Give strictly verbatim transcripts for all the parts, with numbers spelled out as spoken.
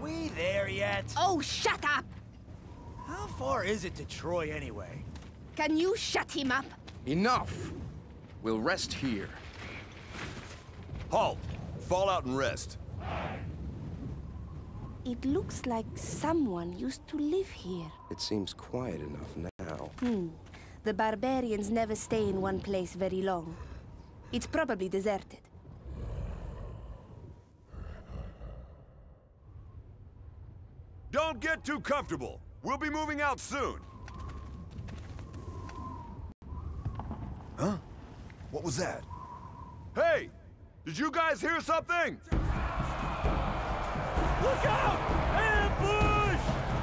we there yet? Oh, shut up! How far is it to Troy anyway? Can you shut him up? Enough! We'll rest here. Halt! Fall out and rest. It looks like someone used to live here. It seems quiet enough now. Hmm. The barbarians never stay in one place very long. It's probably deserted. Don't get too comfortable. We'll be moving out soon. Huh? What was that? Hey! Did you guys hear something? Look out! Ambush!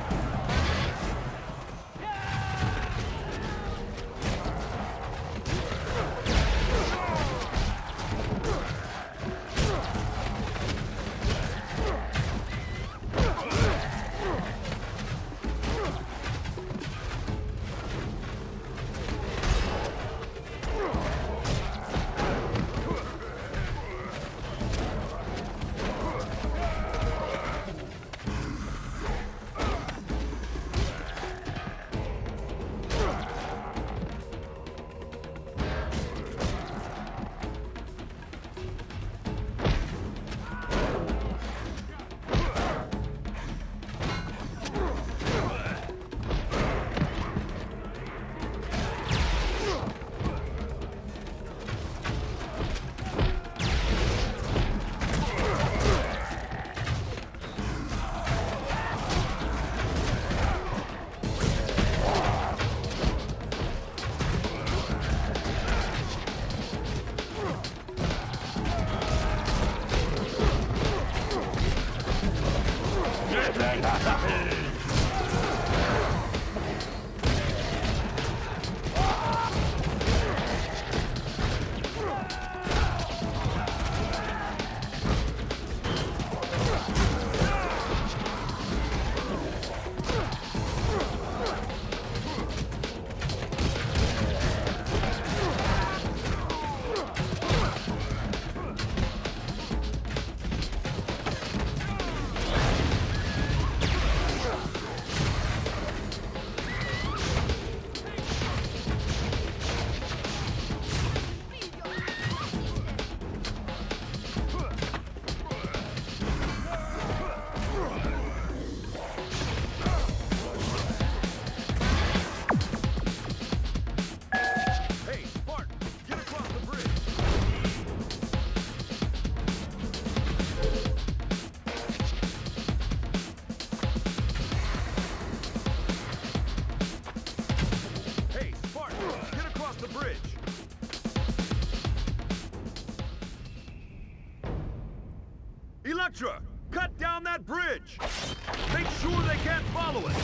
Electra, cut down that bridge! Make sure they can't follow us!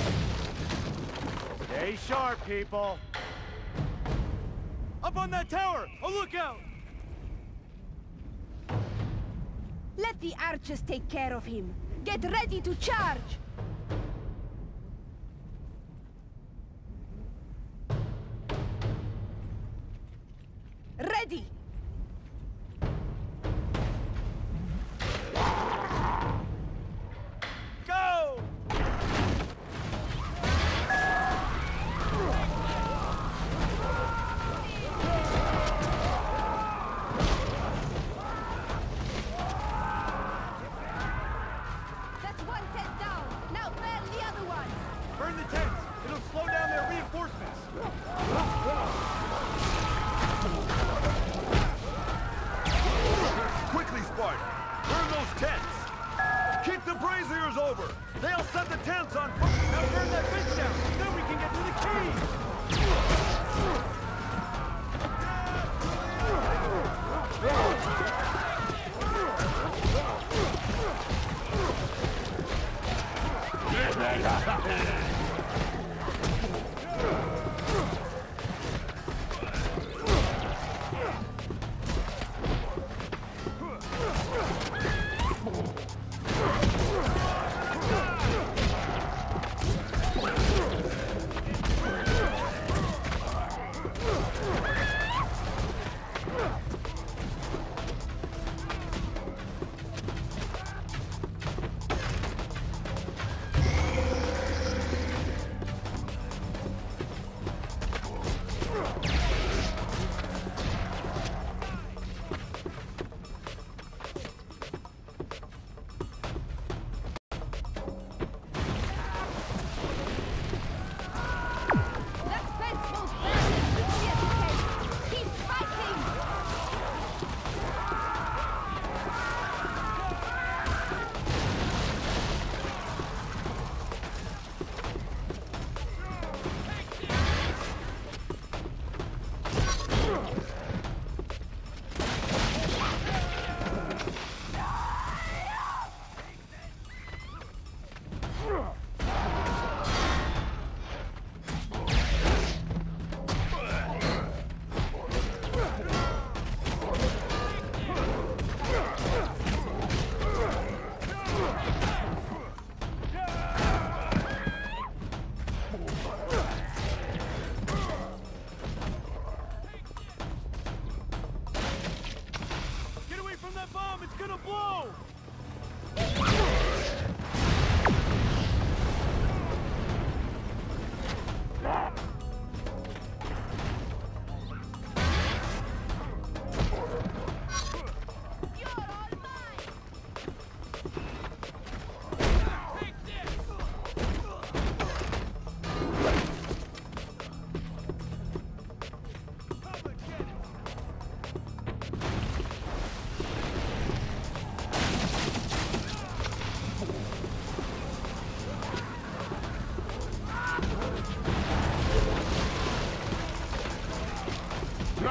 Stay sharp, people! Up on that tower! A lookout! Let the archers take care of him. Get ready to charge! Ready! Go! That's one tent down. Now burn the other one. Burn the tents. It'll slow down their reinforcements. Quickly, Spartan! Burn those tents! Keep the braziers over! They'll set the tents on fire! Now burn that bitch down. Then we can get to the key.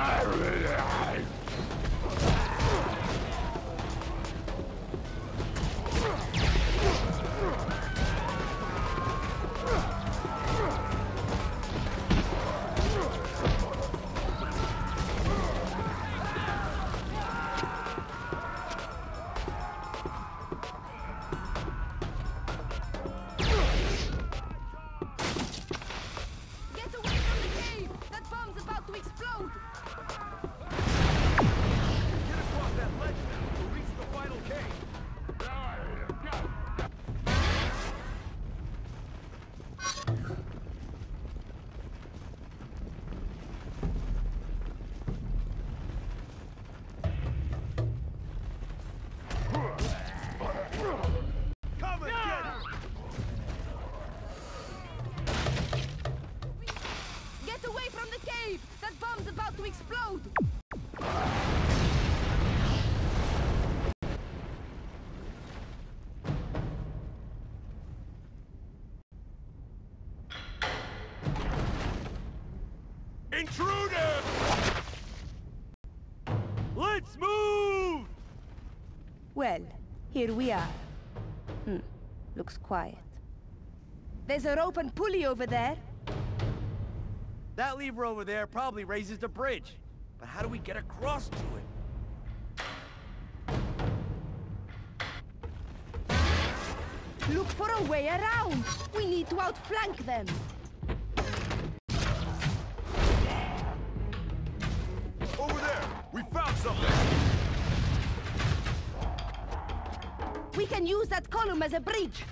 Intruder! Let's move! Well, here we are. Hmm, looks quiet. There's a rope and pulley over there. That lever over there probably raises the bridge. But how do we get across to it? Look for a way around. We need to outflank them. Over there! We found something! We can use that column as a bridge.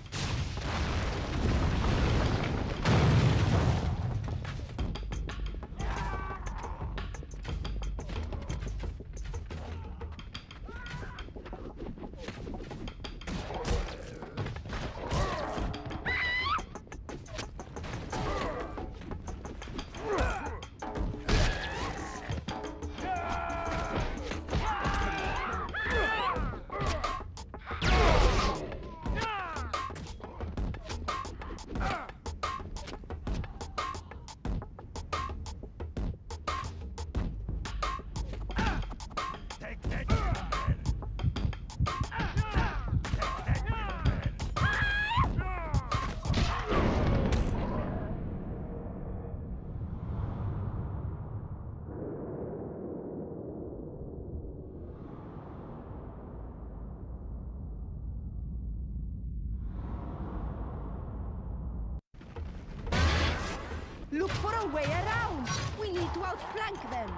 Look for a way around. We need to outflank them.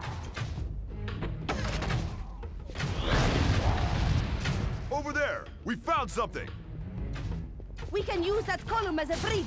Over there! We found something! We can use that column as a bridge.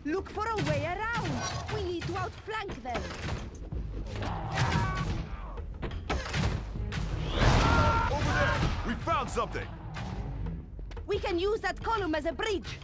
Look for a way around. We need to outflank them. Over there! We found something! We can use that column as a bridge.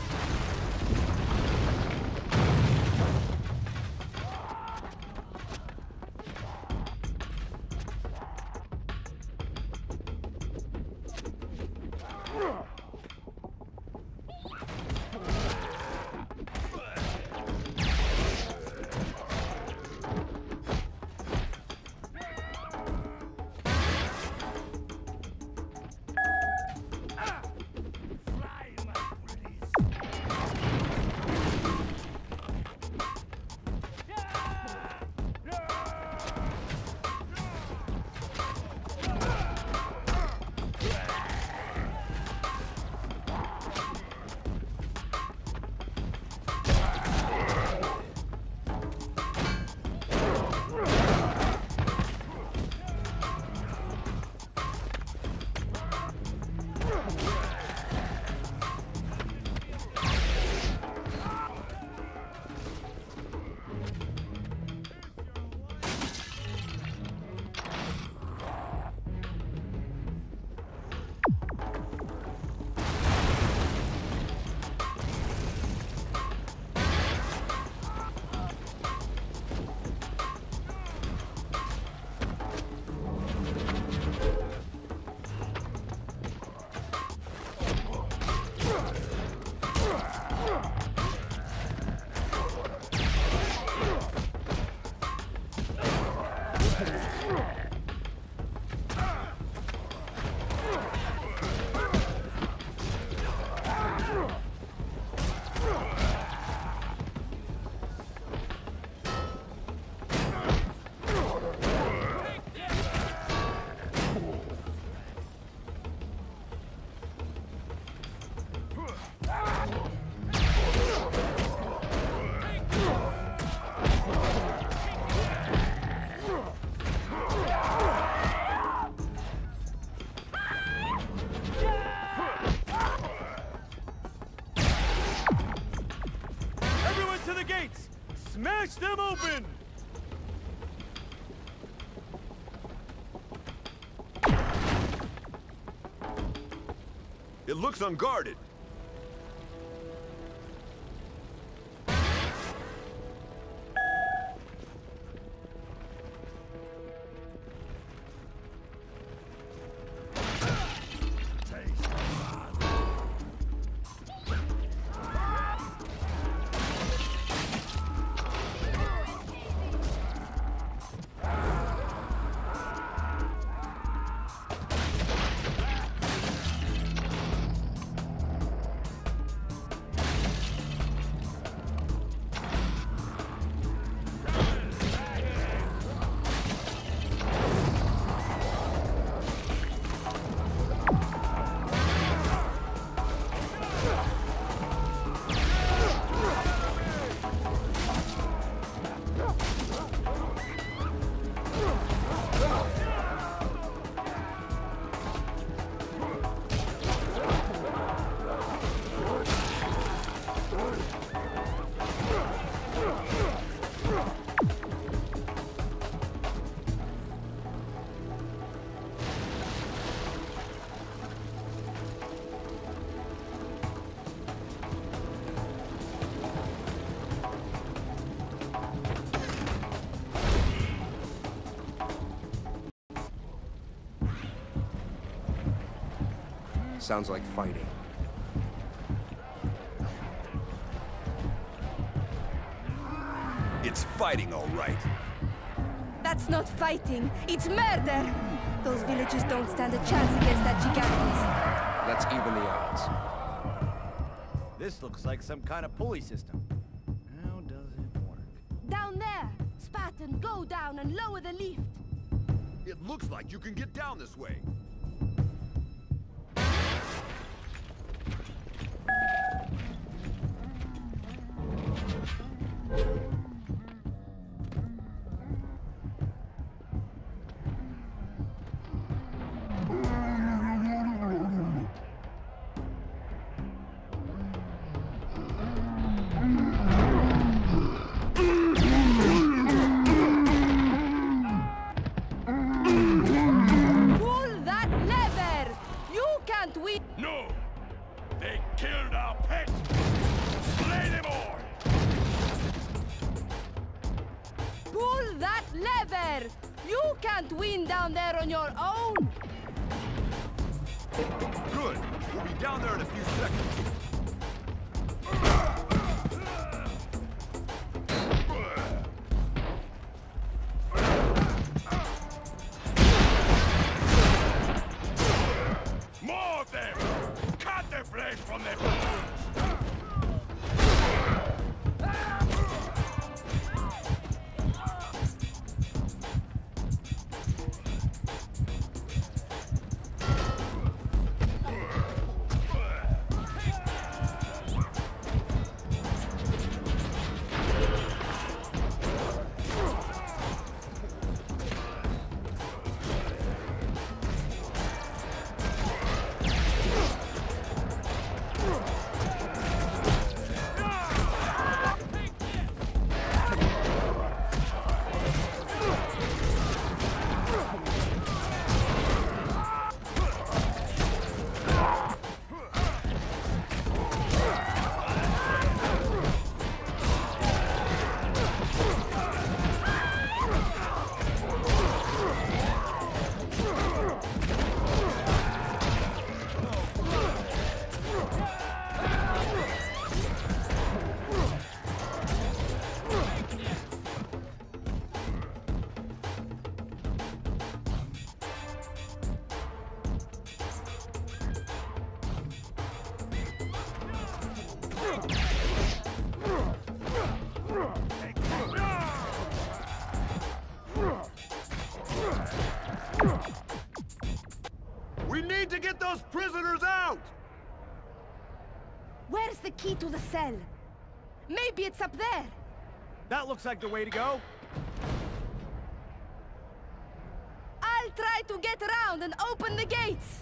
Smash them open! It looks unguarded. Sounds like fighting. It's fighting, all right. That's not fighting, it's murder! Those villagers don't stand a chance against that gigantes. Let's even the odds. This looks like some kind of pulley system. How does it work? Down there! Spartan, go down and lower the lift! It looks like you can get down this way. there! You can't win down there on your own! Good. We'll be down there in a few seconds. More of them! Cut their flesh from their bones! We need to get those prisoners out! Where's the key to the cell? Maybe it's up there! That looks like the way to go. I'll try to get around and open the gates!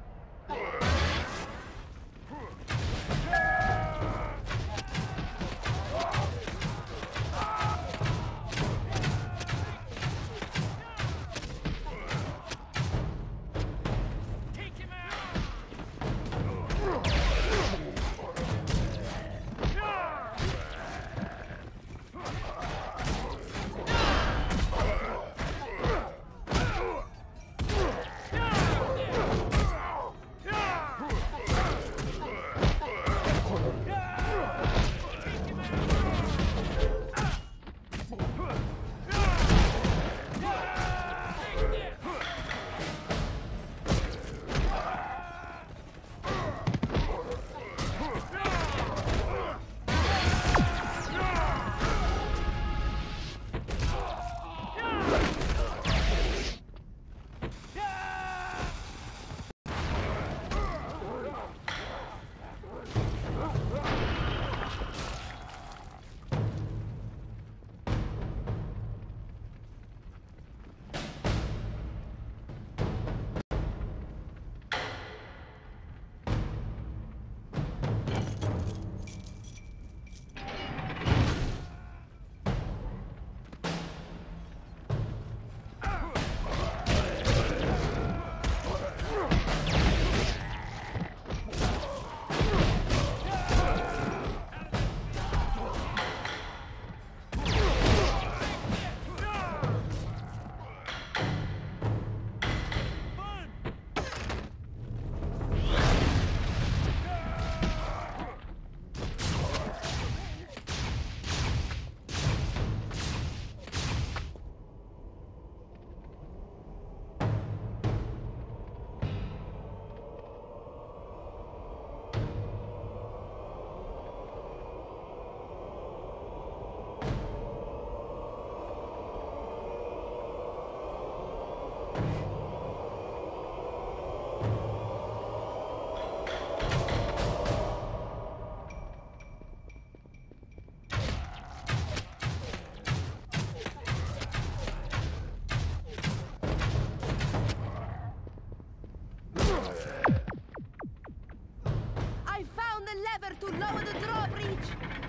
To lower the drawbridge!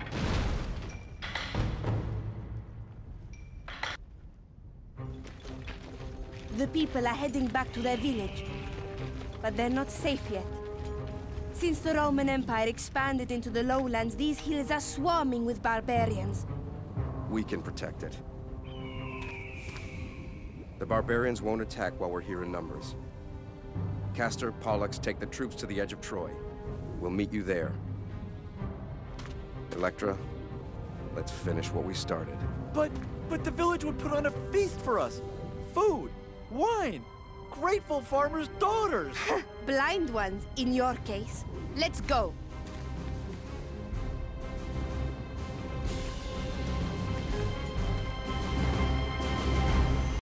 The people are heading back to their village, but they're not safe yet. Since the Roman Empire expanded into the lowlands, these hills are swarming with barbarians. We can protect it. The barbarians won't attack while we're here in numbers. Castor, Pollux, take the troops to the edge of Troy. We'll meet you there. Electra, let's finish what we started. But, but the village would put on a feast for us. Food, wine, grateful farmers' daughters. Blind ones, in your case. Let's go.